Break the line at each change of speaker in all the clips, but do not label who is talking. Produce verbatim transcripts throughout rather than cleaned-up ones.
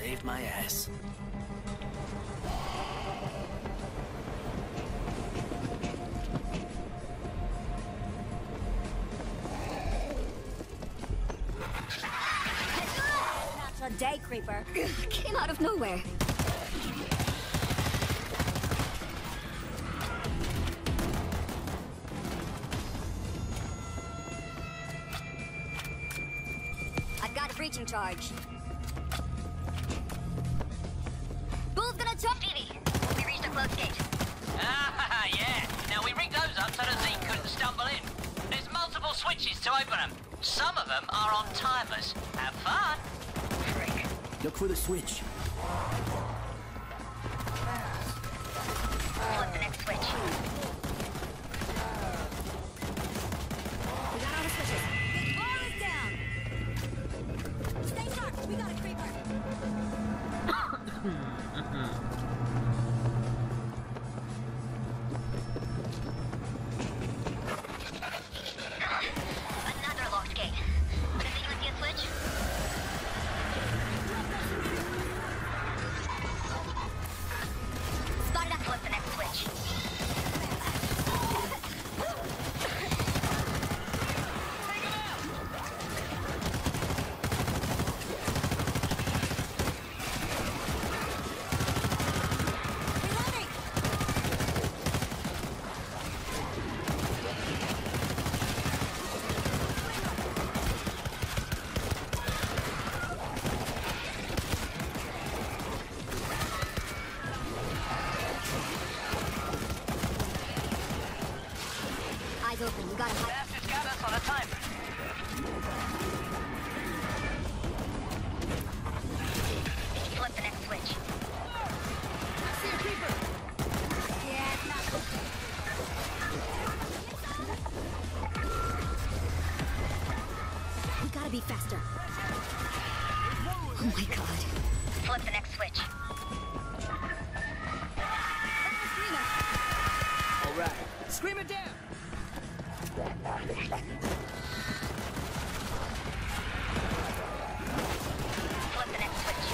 saved my ass.
Natural day creeper. Came out of nowhere. I've got a breaching charge. Bull's gonna chop Stevie. We reached a close gate.
Ah, yeah. Now we rigged those up so the Zeke couldn't stumble in. There's multiple switches to open them. Some of them are on timers. Have fun. Freak.
Look for the switch.
Flip the next switch. We got all the switches. The ball is down. Stay sharp. We got a creeper. Another locked gate. Does anyone see a switch? Spotted up. Flip the next switch. Reloading. Eyes open. We gotta hide.
Bastards got us on a timer.
Flip the next switch. I see a creeper. Yeah, it's not. We gotta be faster. Oh my god. Flip the next switch.
All right. Scream it down.
Flip the next switch.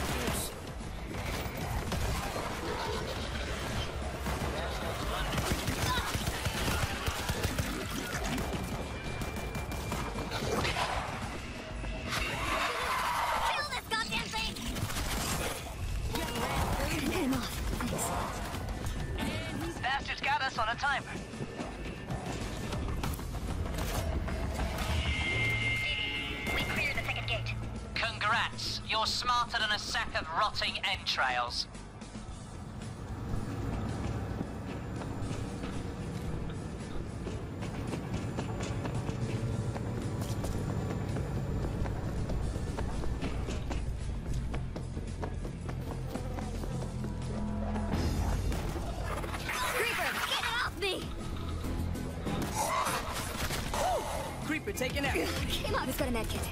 Kill this goddamn thing! Get him off. Thanks.
Bastards got us on a timer.
We cleared the second gate.
Congrats. You're smarter than a sack of rotting entrails.
Creeper, get it off me!
Creeper taken out.
Came out. Who's got a med kit?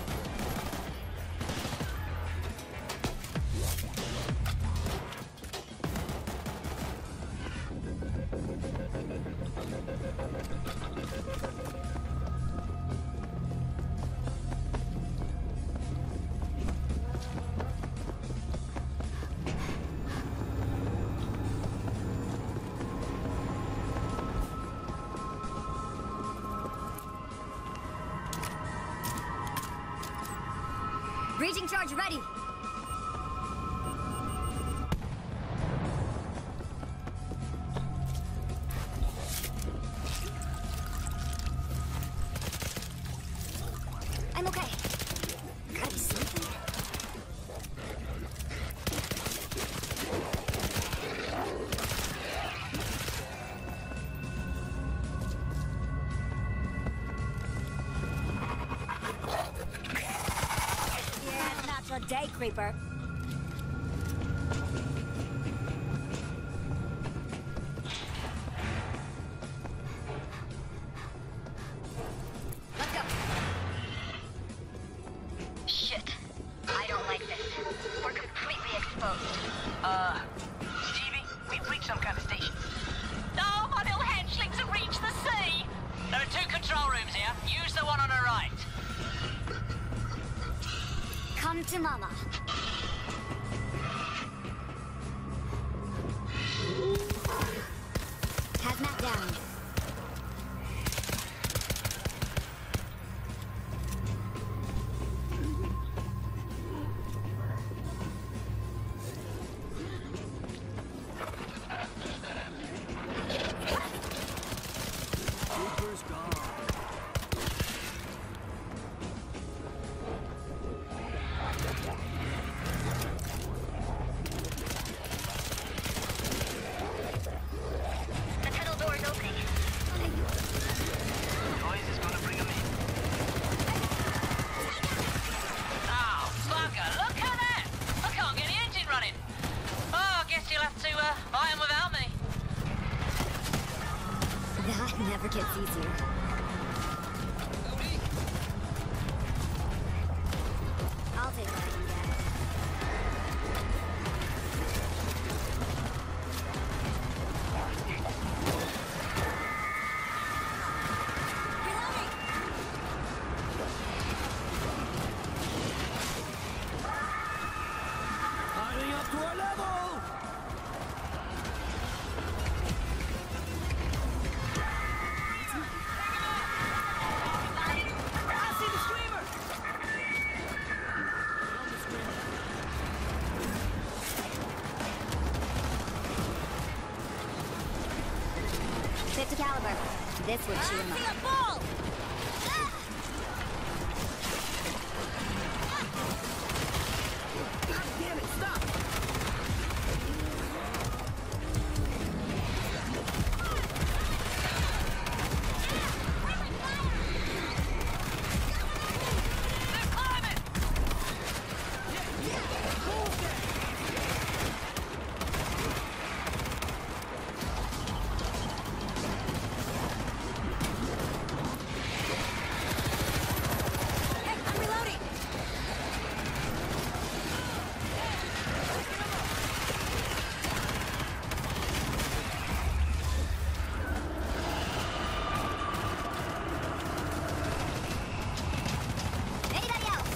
Breaching charge ready. I'm okay. Gotta be something. Yeah, it's natural day creeper. Let's go. Shit. I don't like this. We're completely exposed.
Uh, Stevie, we've reached some kind of station. No, my little hatchlings have reached the sea! There are two control rooms here. Use the one on the right.
Come to mama. Sniper kit's easier. I'll take what I can get.
Piling up to our level! I see the screamer!
fifty caliber. This would chew him up. Ball!
Damn it, stop!
They're climbing!
Hey, I'm reloading! Anybody else?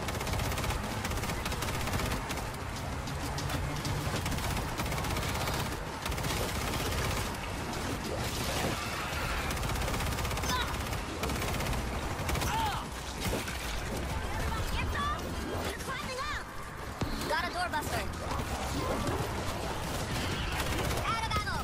Get some? They're climbing up! Got a doorbuster. Out of ammo!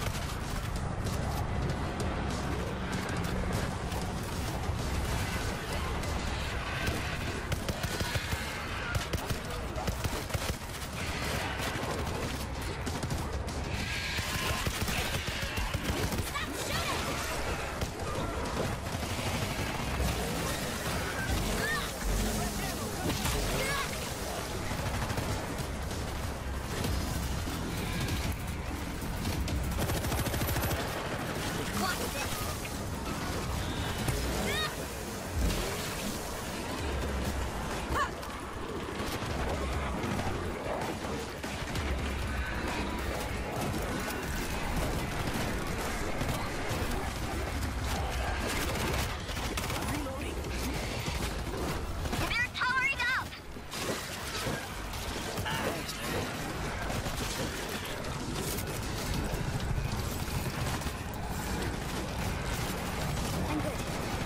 Stop shooting! Watch this! They're towering up! I'm good.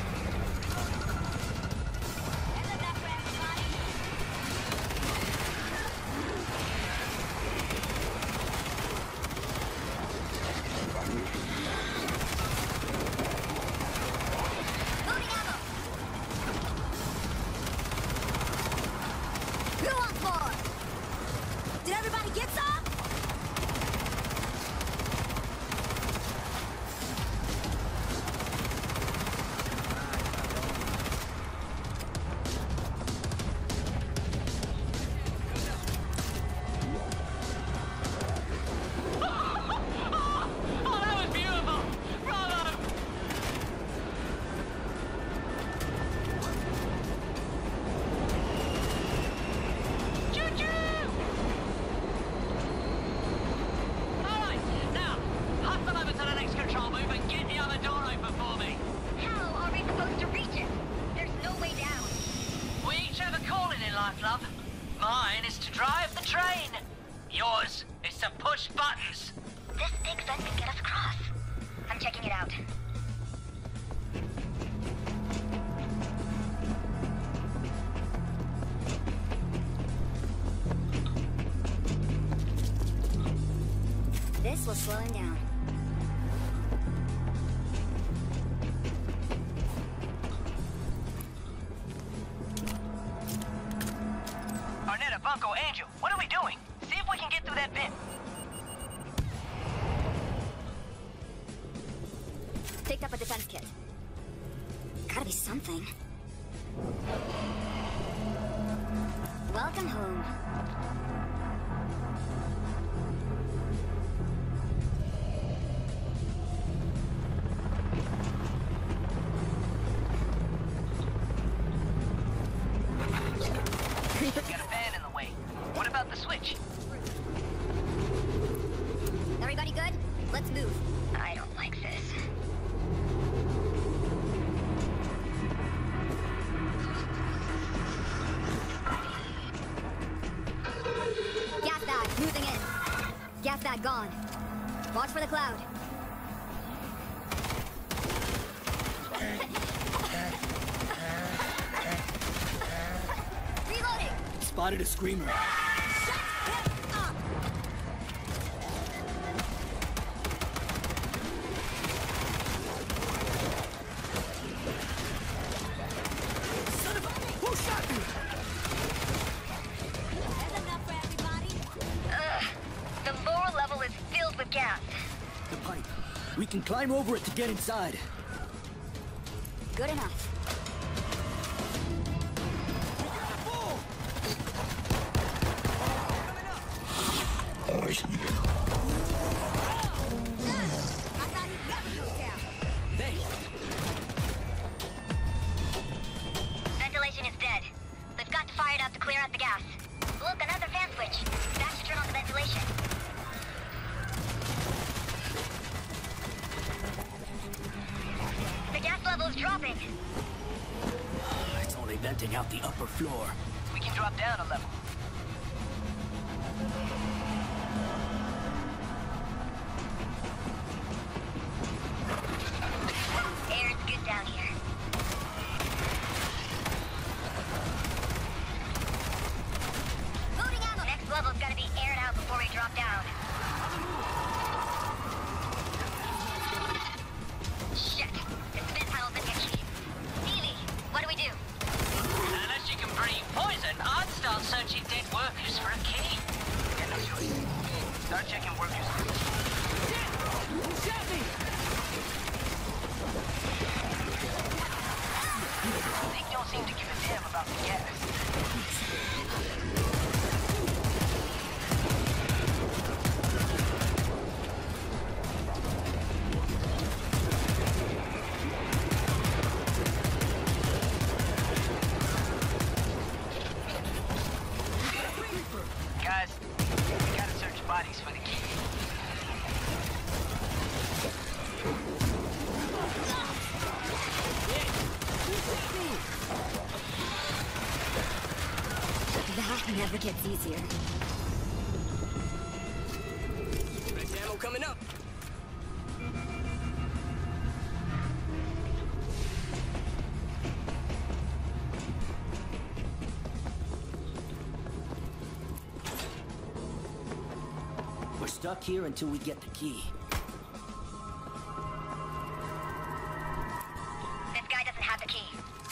Loading ammo! Who wants more? Did everybody get some?
Oh, that was beautiful! Bravo! Choo-choo! Alright, now, hustle over to the next control booth and get the other door open for me.
How are we supposed to reach it? There's no way down.
We each have a calling in life, love. Mine is to drive the train. Yours is to push buttons.
This big vent can get us across. I'm checking it out. This will slow him down.
Arnetta, Bunko, Angel, what are we doing? See if we can get through that vent.
Picked up a defense kit. Gotta be something. Welcome home.
Got a fan in the way. What about the switch?
Everybody good? Let's move. I don't like this. Gas bag, moving in. Gas bag gone. Watch for the cloud. Reloading!
Spotted a screamer.
Shut him up!
Son of a... Who shot me?
There's enough for everybody. Ugh. The lower level is filled with gas.
The pipe. We can climb over it to get inside.
Good enough. I thought he'd never go down.
Thanks.
Ventilation is dead. We've got to fire it out to clear out the gas. Look, another fan switch. That should turn on the ventilation. The gas level is dropping.
It's only venting out the upper floor.
We can drop down a level.
Air's good down here. Loading ammo. Next level's gotta be aired out before we drop down. Shit. It's been tunnels and key. Stevie, what do we do?
Unless you can breathe poison, I'd start searching dead workers for a key. Yeah, no choice. Start checking workers.
Who shot me?
They don't seem to give a damn about the gas. Guys, we gotta search bodies for the key.
That never gets easier.
Red ammo coming up. We're stuck here until we get the key.
This guy doesn't have the key.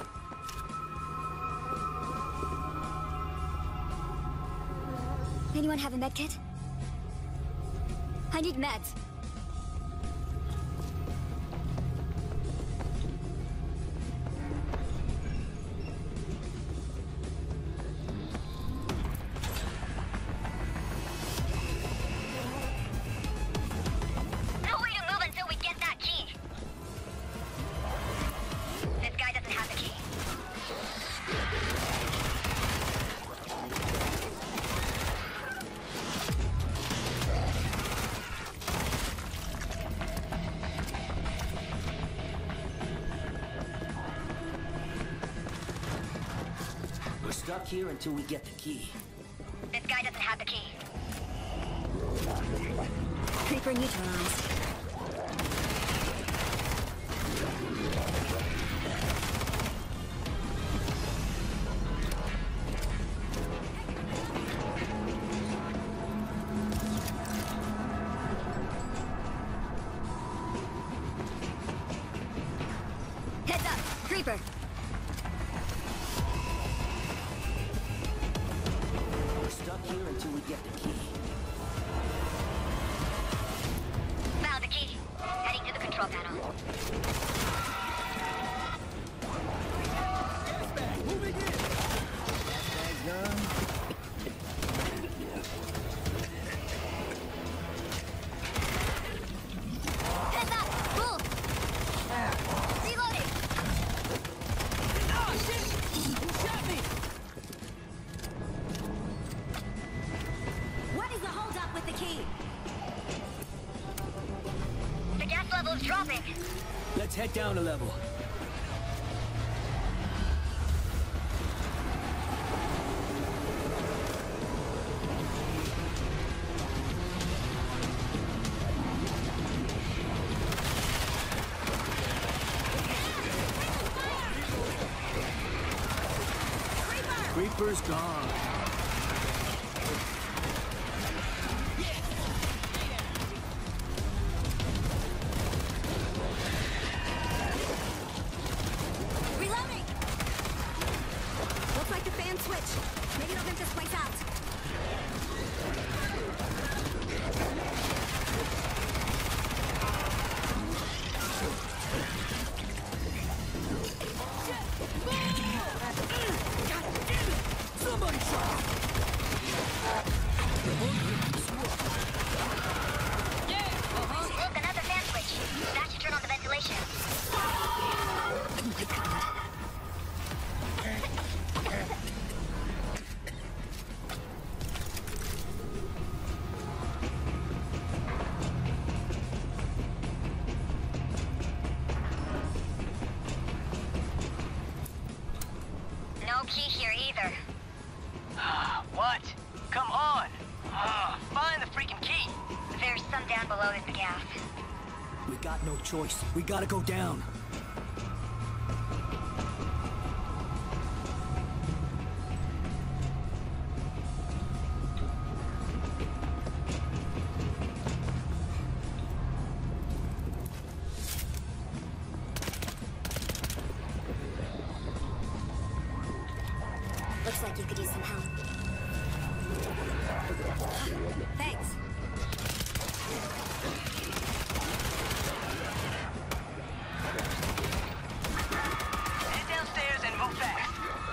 Anyone have a med kit? I need meds. No way to move until we get that key. This guy doesn't have the key.
We're stuck here until we get the key.
This guy doesn't have the key. Creeper neutralized. Heads up, Creeper.
We're stuck here until we get the key.
Found the key. Heading to the control panel.
Moving in.
Heads up! Move! Reloading!
Ah, shit! Who shot me?
moving.
Let's head down a level. Reaper's gone.
Reloading! Looks like the fan switch. Maybe it'll get this place out.
Somebody shot!
Look, another fan switch. That should turn on the ventilation. No key here either.
What? Come on! Ah, find the freaking key!
There's some down below in the gas.
We got no choice. We gotta go down.
Looks like you could use some help. Thanks.
Head downstairs and move fast.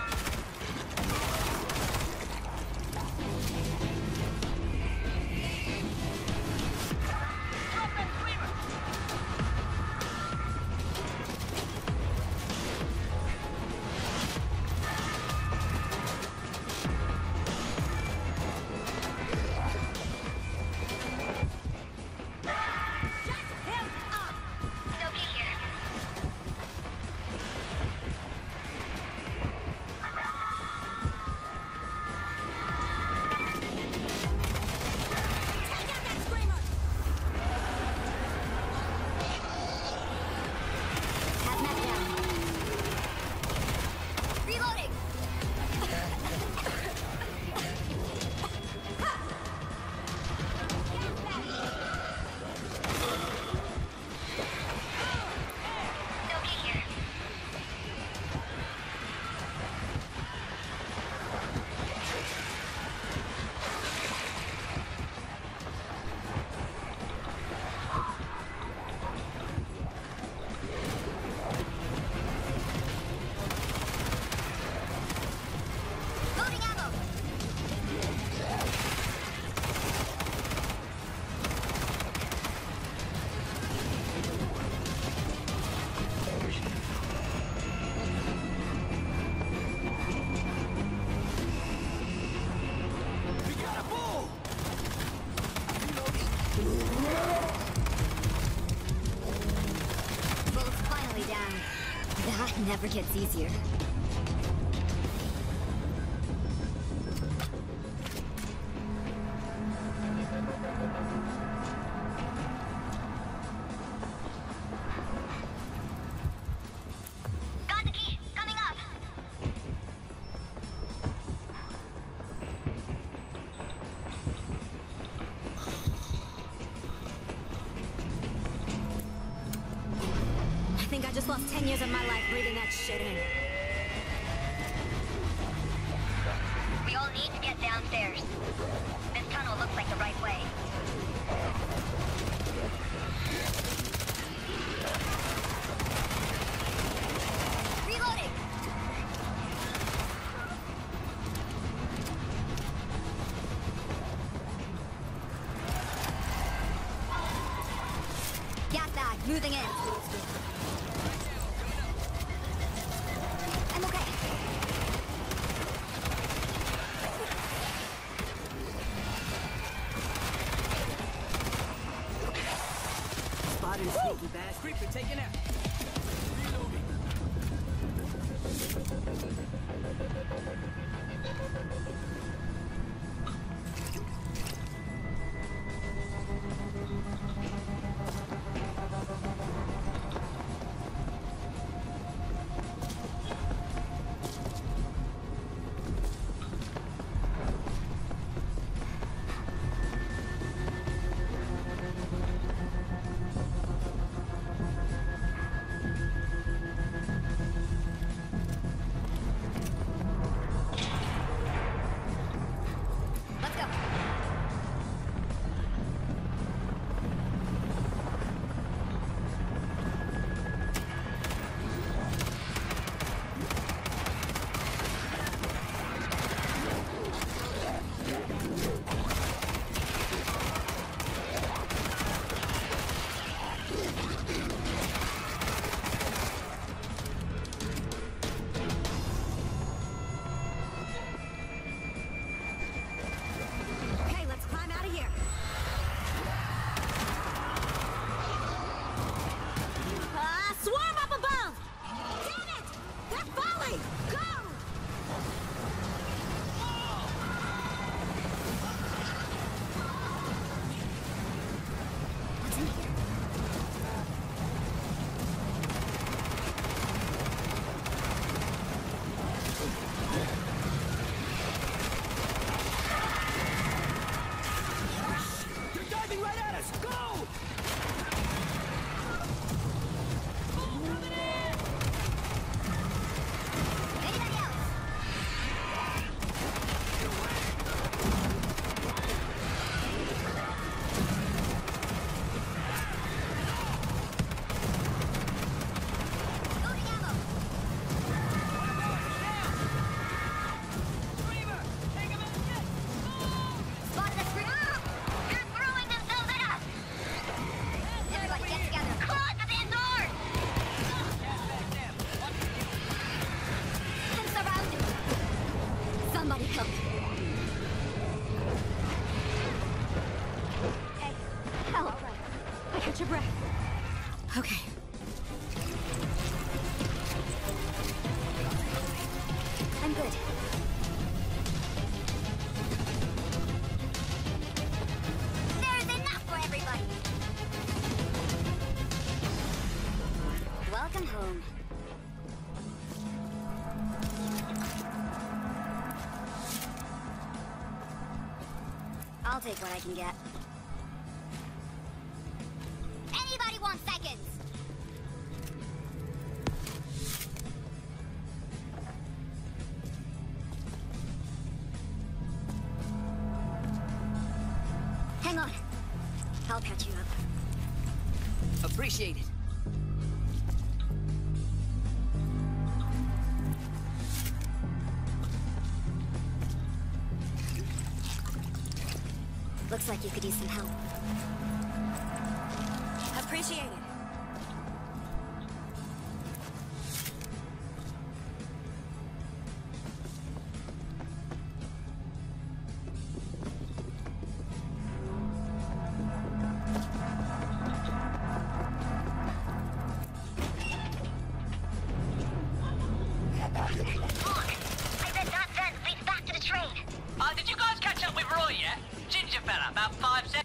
Drop that screamer!
No key here. Take out that screamer! Hazmat down. Reloading! No key here. Loading ammo.
We got a bull!
Bull's finally down. That never gets easier. Got the key. Coming up. I think I just lost ten years of my life breathing that shit in. We all need to get downstairs. This tunnel looks like the right way. Reloading! Gas bag, moving in. I'm okay.
Spotted a sneaky bastard. Creeper taken out. Reloading.
Let's go. Okay, let's climb out of here. Ah, swarm up above! Damn it! They're falling! Go! What's in here?
They're diving right at us! Go!
Anybody else? Loading ammo. Spotted a screamer. They're throwing themselves at us. Everybody get together. Claw to the doors. I'm surrounded. Somebody help. Hey, help. All right. I catch your breath. Okay. I'm good. There's enough for everybody. Welcome home. I'll take what I can get. Anybody want seconds? Hang on. I'll patch you up.
Appreciate it.
Looks like you could use some help. Appreciate it. Look! I bet that fence leads back to the train.
Uh, did you guys catch up with Roy yet? Ginger fella, about five seconds.